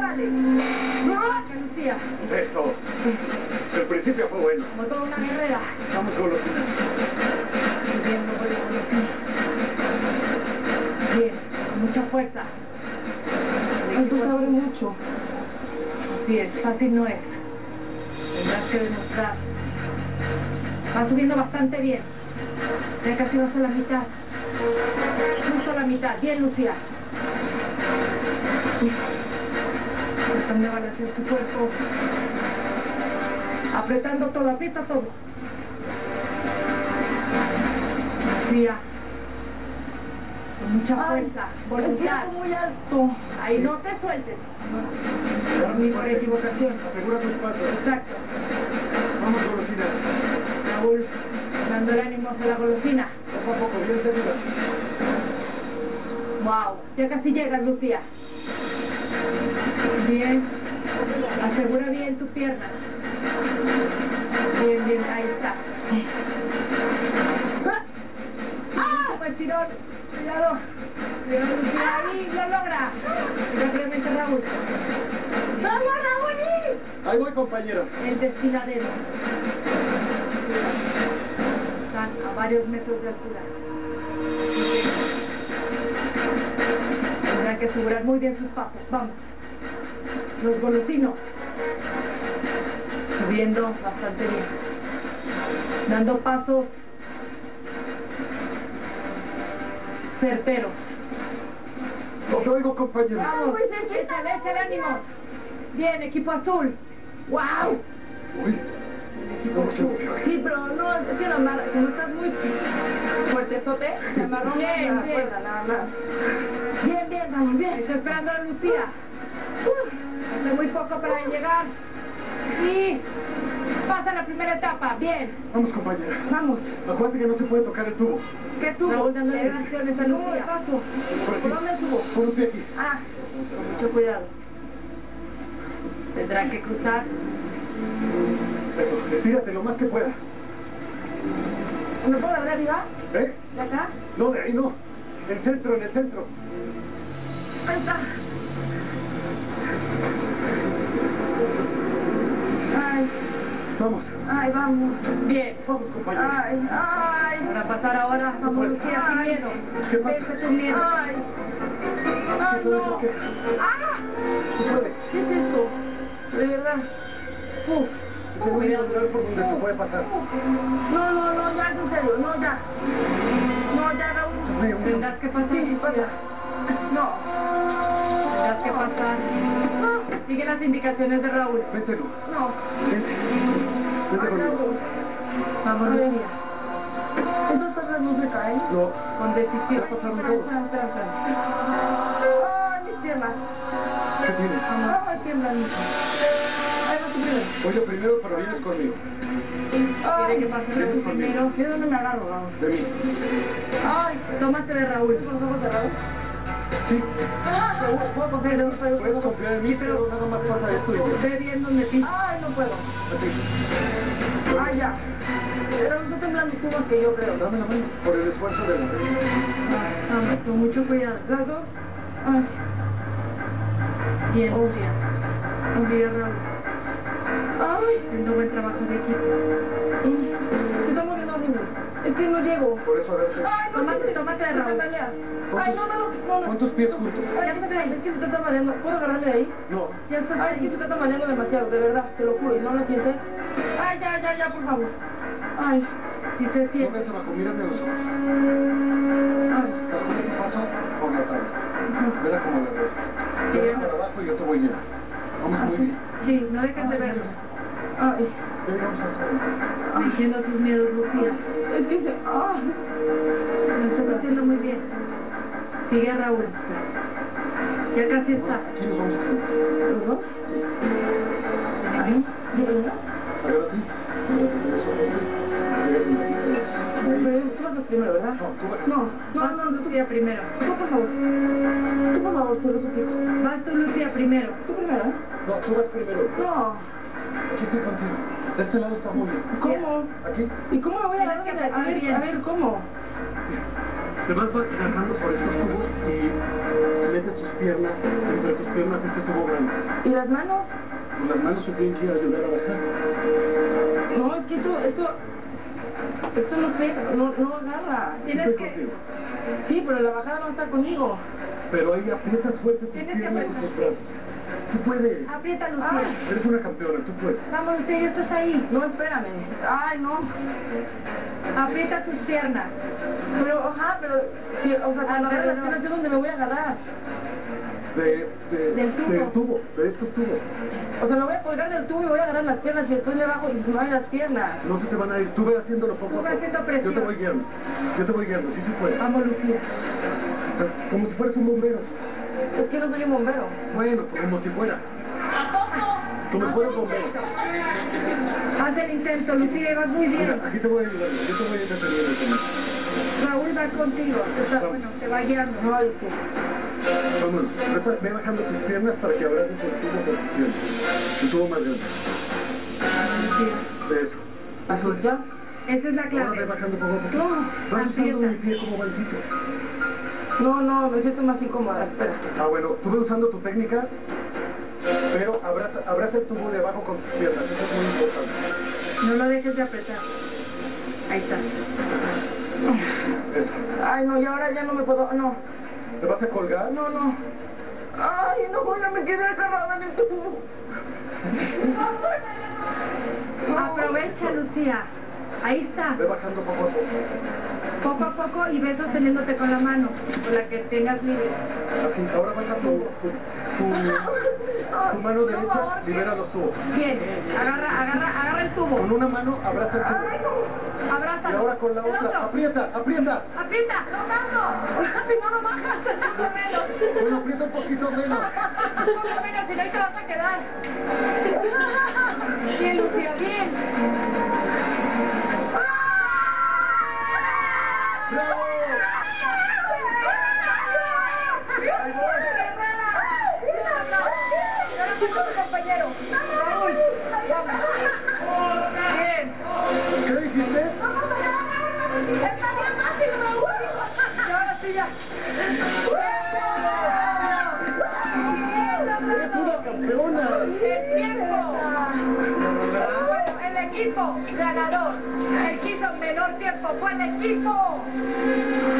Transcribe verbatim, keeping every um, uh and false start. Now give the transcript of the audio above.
¡Órale! ¡No! Lucía. Eso. El principio fue bueno. Como toda una guerrera. Vamos, golosina. Subiendo por la golosina. Bien, con mucha fuerza. Esto se abre mucho. Así es, fácil no es. Tendrás que demostrar. Va subiendo bastante bien. Ya casi vas a la mitad. Justo a la mitad. Bien, Lucía. Tratando de balancear su cuerpo. Apretando todo, aprieta todo. Lucía. Con mucha fuerza, voluntad. Es muy alto. Ahí no te sueltes. Ni por equivocación. Asegura tus pasos. Exacto. Vamos, golosina. Raúl, dando el ánimo a la golosina. Poco a poco, bien segura. Wow, ya casi llegas, Lucía. Bien. Asegura bien tu pierna. Bien, bien, ahí está. ¡Ah! Pues tirón. Cuidado. Cuidado, Lucía. Ahí lo logra. Y rápidamente Raúl. ¡Vamos, Raúl! Ahí voy, compañero. El desfiladero. Están a varios metros de altura. Tendrán que asegurar muy bien sus pasos. Vamos. Los golosinos. Subiendo bastante bien. Dando pasos certeros. No te oigo, compañero. Vamos, échale, échale ánimos. Bien, equipo azul. ¡Wow! Uy, ¿cómo se movió? Sí, pero no, es que la amarra, como estás muy fuertezote, se amarró Bien, la bien. cuerda, nada más. Bien, bien, Raúl, bien. Está esperando a Lucía. Hace muy poco para llegar. Y pasa la primera etapa. Bien. Vamos, compañera. Vamos. Acuérdate que no se puede tocar el tubo. ¿Qué tubo? Raúl dándole Es- instrucciones a ¿Cómo Lucía. paso? Por aquí. ¿Por dónde subo? Pon un pie aquí. Ah, Con mucho cuidado. Tendrá que cruzar. Eso, estírate lo más que puedas. ¿me puedo dar de arriba? ¿Eh? ¿De acá? No, de ahí no. En el centro, en el centro. Ahí está. Ay, Vamos. ay, vamos. Bien. Vamos, compañero. Ay, ay. Para pasar ahora. Vamos, Lucía, sin miedo. ¿Qué pasa? Vence tu miedo. Ay. Ay, ¿Eso es no. o qué? ¡Ah! ¿Tú puedes? ¿Qué es esto? De verdad. Uf. Es el único lugar por donde se puede pasar. No, no, no, ya, en serio, no, ya. No, ya, Raúl. Dios mío. Tendrás que pasar, Sí, pasa. Lucía. No. Tendrás que pasar. Sigue las indicaciones de Raúl. Véntelo. No. Vente. Vente Ay, conmigo. Raúl. Vamos, A ver. Lucía. Estas tablas no se caen. No. Con decisión. Ya pasaron Espera, todos. espera, espera, espera. Ay, mis piernas. ¿Qué tiene? Ay, tiemblan mucho. Ay, no te primero. Voy yo primero, pero vienes conmigo. Quiere que Ay, pase ¿Vienes Raúl conmigo? primero. ¿de dónde me agarro, Raúl? De mí. Ay, Tómate de Raúl. ¿con los ojos cerrados? Sí. ¿Seguro? ¿Puedo confiar en mí? Puedes confiar en mí, pero nada más pasa esto y ya. Ve bien donde pisas. Ay, no puedo. Aquí. Ay, ya. Pero está temblando tú más que yo, creo. Dame la mano por el esfuerzo de la Vamos, con mucho cuidado. ¿Las dos? Ay. Bien, Lucía. Sigue Raúl. Ay. Haciendo buen trabajo de equipo. Se está moviendo horrible. Es que no llego. Por eso agárrate. Ay, no, Tómate, es que- tómate de se Raúl. tambalea. Pon Ay, tus- no, no, no, no, no. Pon tus pies juntos. Ay, es que, es que se está tambaleando. ¿Puedo agarrarme de ahí? No. Ya estás Ay, es que se ahí. está tambaleando demasiado, de verdad, te lo juro. ¿Y no lo sientes? Ay, ya, ya, ya, por favor. Ay, Sí se No siente. ves abajo, mírame a los ojos. ay. Calcula tu paso con la tabla. Vela como la veo. Sí, Vela para abajo y yo te voy guiando. Vamos muy bien. Sí, no dejes de verlo. Ay, Ven, vamos a correr. Fingiendo sus miedos, Lucía. es que se... Ay. Lo estás haciendo muy bien. Sigue a Raúl. Ya casi estás. Aquí nos vamos a sentar. ¿Los dos? Sí. Ay, ¿sí, verdad? Agárrate. Agárrate de eso. Agárrate de aquí. Eso. Ahí. Pero tú vas primero, ¿verdad? No, tú vas. No, no, Vas no, tú, no, tú, Lucía, primero. tú, por favor. Tú, por favor, te lo suplico. Vas tú, Lucía, primero. Tú primero, ¿eh? No, tú vas primero. No. Aquí estoy contigo. De este lado está muy bien. ¿Cómo? Aquí. ¿Y cómo me voy a Tienes dar que de A pasar ver, bien. a ver, ¿cómo? Te vas bajando por estos tubos y metes tus piernas, entre tus piernas este tubo grande. ¿Y las manos? Pues las manos se tienen que ir a ayudar a bajar. No, es que esto, esto, esto no pega, no, no agarra. Tienes Estoy que... contigo. Sí, pero la bajada no está conmigo. Pero ahí aprietas fuerte tus Tienes que piernas y apretar. tus brazos. Tú puedes. Aprieta, Lucía. Ay. Eres una campeona, tú puedes. Vamos, Lucía, ya estás ahí. No, espérame. Ay, no. Aprieta tus piernas. Pero, ajá, pero, sí, o sea, cuando agarre las piernas, ¿yo dónde me voy a agarrar? De, de, Del tubo. del tubo, de estos tubos. O sea, me voy a colgar del tubo y voy a agarrar las piernas y después me bajo y se me van las piernas. No se te van a ir. Tú ve haciéndolo poco Tú a ve poco. haciendo presión. Yo te voy guiando. Yo te voy guiando, sí se puede. Vamos, Lucía. Como si fueras un bombero. Es que no soy un bombero. Bueno, como si fueras. Como si fueras un bombero. Haz el intento, Lucía, vas muy Mira, bien. aquí te voy a ayudar. Yo te voy a deteniendo también. Raúl va contigo. Te está, bueno, te va guiando. No, es que... Vámonos. Ahorita ve bajando tus piernas para que abraces el tubo con tus piernas. El tubo más grande. Lucía. De eso. Eso es. ¿Ya? Esa es la Ahora ve clave. bajando poco a poco. Tú, Vas usando mi aprieta. pie como banquito. No, no, me siento más incómoda, espera. Ah, bueno, tú ve usando tu técnica, pero abraza, abraza el tubo de abajo con tus piernas. Eso es muy importante. No lo dejes de apretar. Ahí estás. Eso. Ay, no, y ahora ya no me puedo, no, ¿Te vas a colgar? no, no. Ay, no, ya me quedé agarrada en el tubo. Aprovecha, Lucía. Ahí estás. Ve bajando poco a poco. Poco a poco y ve sosteniéndote con la mano, con la que tengas libre. Así, ahora baja tu, tu, tu, tu mano derecha, libera los tubos. Bien, agarra, agarra, agarra el tubo. Con una mano abraza el tubo. Y Abrázalo. ahora con la El otra, otro. aprieta, aprieta. Aprieta, no tanto. Si no, no bajas. Un poco menos. Bueno, aprieta un poquito menos. Un poco menos, si no, ahí te vas a quedar. Bien, Lucía, bien. ¡Bravo! Ahí voy. Ahora falta tu compañero. Raúl. Vamos. Bien. ¿Qué dijiste? Está bien fácil, Raúl. Y ahora sí ya. ¡Eres una campeona! El tiempo. Bueno, el equipo ganador. El que hizo menor tiempo fue el equipo